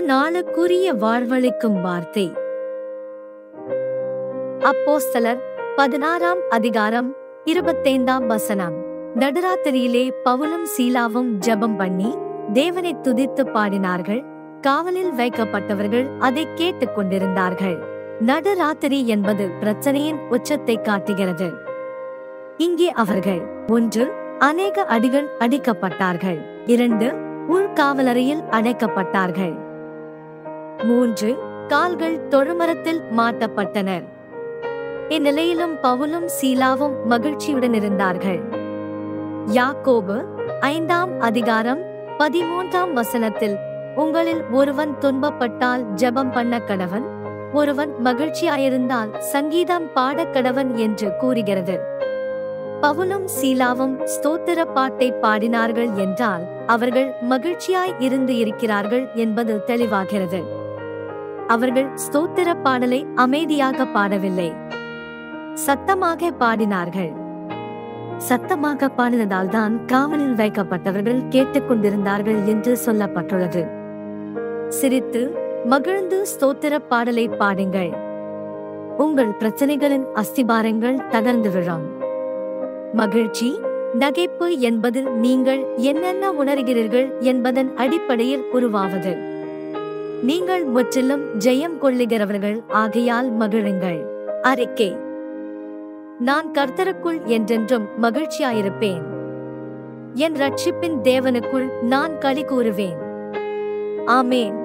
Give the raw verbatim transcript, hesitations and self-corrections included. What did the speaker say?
நாளுக்குரிய வாழ்வளிக்கும் வார்த்தை. அப்போஸ்தலர் பதினாறாம் அதிகாரம் இருபத்தைந்தாம் வசனம். நடுராத்திரியிலே பவுலும் சீலாவும் ஜெபம் பண்ணி தேவனை துதித்து பாடினார்கள். காவலில் வைக்கப்பட்டவர்கள் அதை கேட்டுக் கொண்டிருந்தார்கள். நடுராத்திரி என்பது பிரச்சனையின் உச்சத்தை காட்டுகிறது. இங்கே அவர்கள் ஒன்று அநேக அடிகள் அடிக்கப்பட்டார்கள். இரண்டு உள்காவலறையில் அடைக்கப்பட்டார்கள். மூன்று கால்கள் தொழுமரத்தில் மாட்டப்பட்டனர். இந்நிலையிலும் பவுலும் சீலாவும் மகிழ்ச்சியுடன் இருந்தார்கள். யாக்கோபு ஐந்தாம் அதிகாரம் பதிமூன்றாம் வசனத்தில் உங்களில் ஒருவன் துன்பப்பட்டால் ஜெபம் பண்ண கடவன், ஒருவன் மகிழ்ச்சியாயிருந்தால் சங்கீதம் பாடக் கடவன் என்று கூறுகிறது. பவுலும் சீலாவும் ஸ்தோத்திர பாட்டை பாடினார்கள் என்றால் அவர்கள் மகிழ்ச்சியாய் இருந்து இருக்கிறார்கள் என்பது தெளிவாகிறது. அவர்கள் ஸ்தோத்திர பாடலை அமைதியாக பாடவில்லை, சத்தமாக பாடினார்கள். சத்தமாக பாடினதால் தான் காவலில் வைக்கப்பட்டவர்கள் கேட்டுக்கொண்டிருந்தார்கள் என்று சொல்லப்பட்டுள்ளது. சிரித்து மகிழ்ந்து ஸ்தோத்திர பாடலை பாடுங்கள். உங்கள் பிரச்சனைகளின் அஸ்திபாரங்கள் தகர்ந்து விழும். மகிழ்ச்சி, நகைப்பு என்பது நீங்கள் என்னென்ன உணர்கிறீர்கள் என்பதன் அடிப்படையில் உருவாவது. நீங்கள் முற்றிலும் ஜெயம் கொள்ளுகிறவர்கள் ஆகையால் மகிழுங்கள். அறிக்கை: நான் கர்த்தருக்குள் என்றென்றும் மகிழ்ச்சியாயிருப்பேன். என் இரட்சிப்பின் தேவனுக்குள் நான் களி கூறுவேன். ஆமென்.